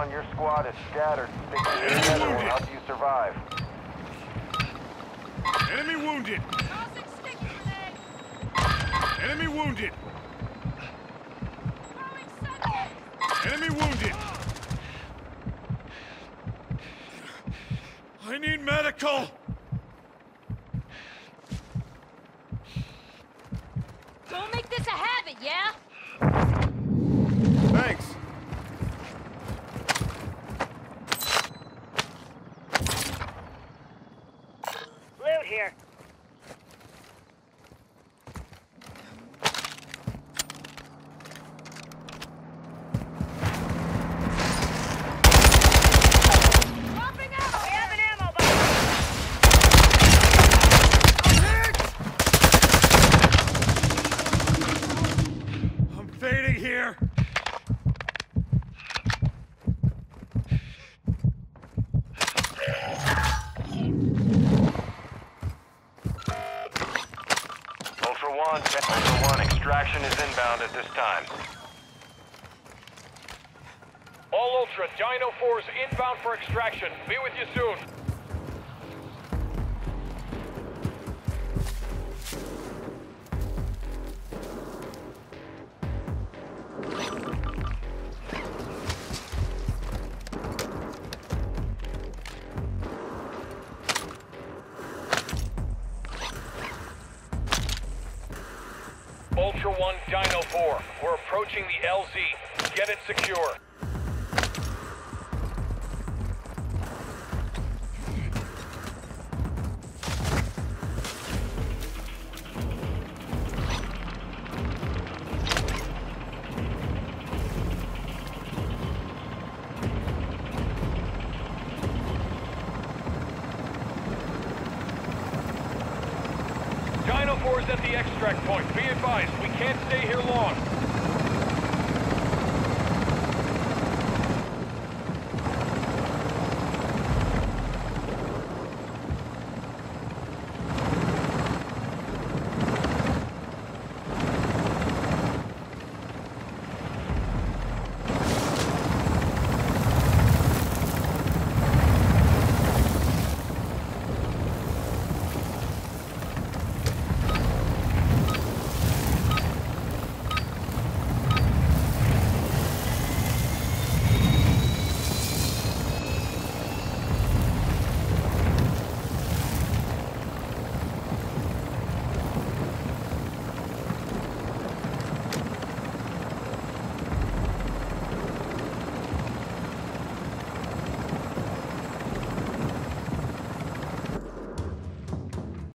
on your squad is scattered. Sticking together will help you survive. Enemy wounded! Enemy wounded! Enemy wounded! I need medical! Don't make this a habit, yeah? Thanks. Loot here. Dropping out! We have an ammo box. I'm fading here. Ultra One, extraction is inbound at this time. All Ultra, Dino 4's inbound for extraction. Be with you soon. Ultra One, Dino 4. We're approaching the LZ. Get it secure. Dino 4 is at the extract point. Be advised, we can't stay here long.